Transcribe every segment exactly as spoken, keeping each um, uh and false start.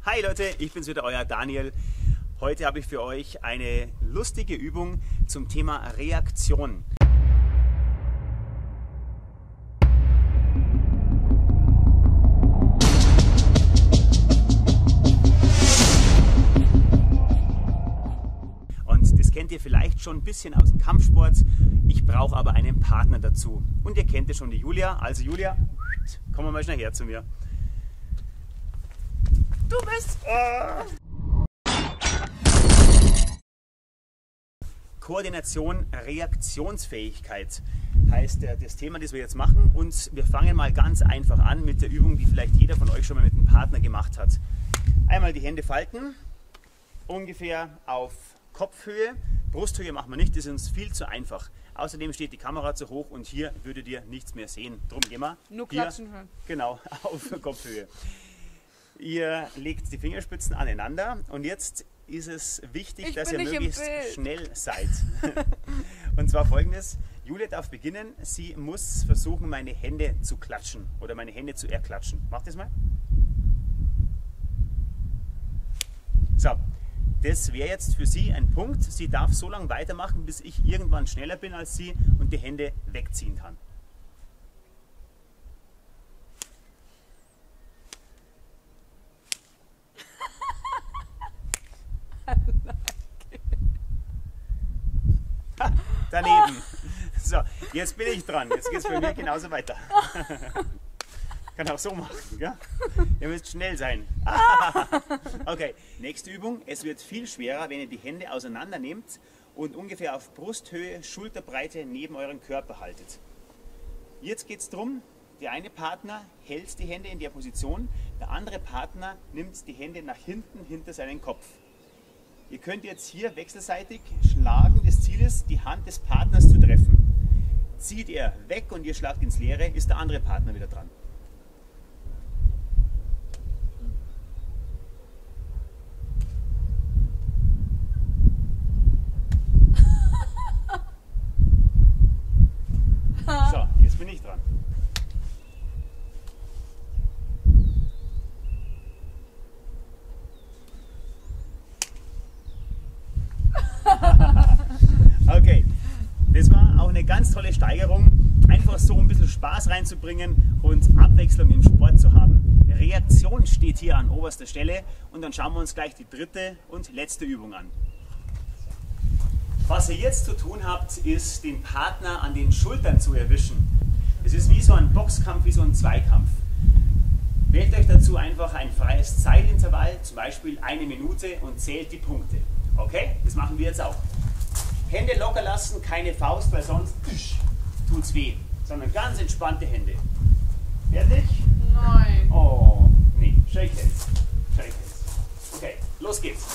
Hi Leute, ich bin's wieder, euer Daniel. Heute habe ich für euch eine lustige Übung zum Thema Reaktion. Und das kennt ihr vielleicht schon ein bisschen aus dem Kampfsport. Ich brauche aber einen Partner dazu. Und ihr kennt ja schon die Julia. Also Julia, komm mal schnell her zu mir. Du bist... Oh. Koordination, Reaktionsfähigkeit heißt das Thema, das wir jetzt machen. Und wir fangen mal ganz einfach an mit der Übung, die vielleicht jeder von euch schon mal mit einem Partner gemacht hat. Einmal die Hände falten, ungefähr auf Kopfhöhe. Brusthöhe machen wir nicht, das ist uns viel zu einfach. Außerdem steht die Kamera zu hoch und hier würdet ihr nichts mehr sehen. Drum gehen wir nur hier, klatschen hören. Genau, auf Kopfhöhe. Ihr legt die Fingerspitzen aneinander und jetzt ist es wichtig, Ich dass bin ihr nicht möglichst im Bild. schnell seid. Und zwar folgendes: Julia darf beginnen. Sie muss versuchen, meine Hände zu klatschen oder meine Hände zu erklatschen. Macht das mal. So, das wäre jetzt für sie ein Punkt. Sie darf so lange weitermachen, bis ich irgendwann schneller bin als sie und die Hände wegziehen kann. Daneben. So, jetzt bin ich dran. Jetzt geht es bei mir genauso weiter. Kann auch so machen, gell? Ihr müsst schnell sein. Okay, nächste Übung. Es wird viel schwerer, wenn ihr die Hände auseinander nehmt und ungefähr auf Brusthöhe, Schulterbreite neben euren Körper haltet. Jetzt geht es darum, der eine Partner hält die Hände in der Position, der andere Partner nimmt die Hände nach hinten, hinter seinen Kopf. Ihr könnt jetzt hier wechselseitig schlagen. Das Ziel ist, die Hand des Partners zu treffen. Zieht er weg und ihr schlagt ins Leere, ist der andere Partner wieder dran. So, jetzt bin ich dran. Okay, das war auch eine ganz tolle Steigerung, einfach so ein bisschen Spaß reinzubringen und Abwechslung im Sport zu haben. Reaktion steht hier an oberster Stelle und dann schauen wir uns gleich die dritte und letzte Übung an. Was ihr jetzt zu tun habt, ist den Partner an den Schultern zu erwischen. Es ist wie so ein Boxkampf, wie so ein Zweikampf. Wählt euch dazu einfach ein freies Zeitintervall, zum Beispiel eine Minute, und zählt die Punkte. Okay, das machen wir jetzt auch. Hände locker lassen, keine Faust, weil sonst tut es weh, sondern ganz entspannte Hände. Fertig? Nein. Oh, nee, shake hands. Shake hands. Okay, los geht's.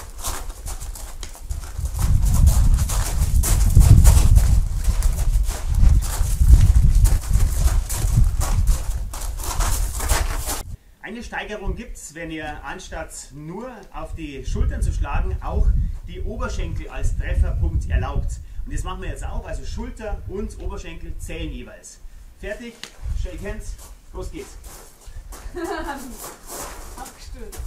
Eine Steigerung gibt es, wenn ihr anstatt nur auf die Schultern zu schlagen, auch die Oberschenkel als Trefferpunkt erlaubt. Und das machen wir jetzt auch, also Schulter und Oberschenkel zählen jeweils. Fertig, shake hands, los geht's. Abgestürzt.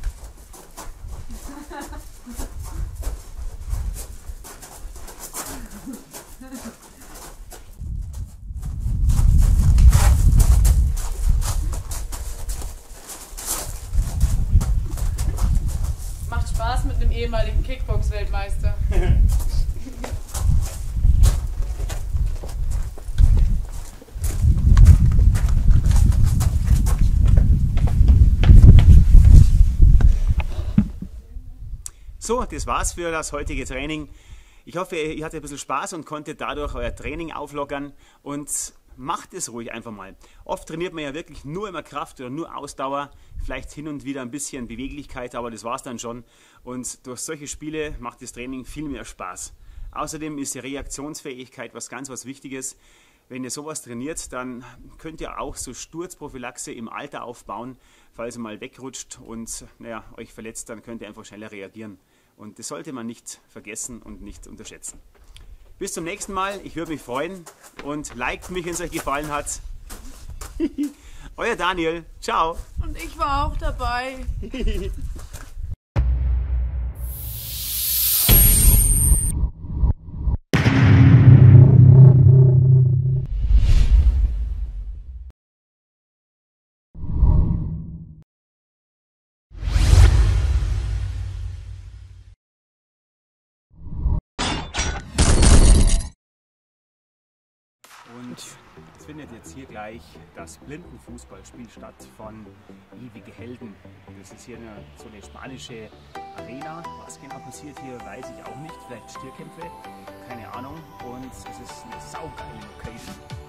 Macht Spaß mit einem ehemaligen Kickbox-Weltmeister. So, das war's für das heutige Training. Ich hoffe, ihr hattet ein bisschen Spaß und konntet dadurch euer Training auflockern und macht es ruhig einfach mal. Oft trainiert man ja wirklich nur immer Kraft oder nur Ausdauer, vielleicht hin und wieder ein bisschen Beweglichkeit, aber das war's dann schon. Und durch solche Spiele macht das Training viel mehr Spaß. Außerdem ist die Reaktionsfähigkeit was ganz was Wichtiges. Wenn ihr sowas trainiert, dann könnt ihr auch so Sturzprophylaxe im Alter aufbauen. Falls ihr mal wegrutscht und naja, euch verletzt, dann könnt ihr einfach schneller reagieren. Und das sollte man nicht vergessen und nicht unterschätzen. Bis zum nächsten Mal, ich würde mich freuen und liked mich, wenn es euch gefallen hat. Euer Daniel, ciao. Und ich war auch dabei. Und es findet jetzt hier gleich das Blindenfußballspiel statt von Ewige Helden. Das ist hier eine, so eine spanische Arena. Was genau passiert hier, weiß ich auch nicht. Vielleicht Stierkämpfe, keine Ahnung. Und es ist eine saugeile Location.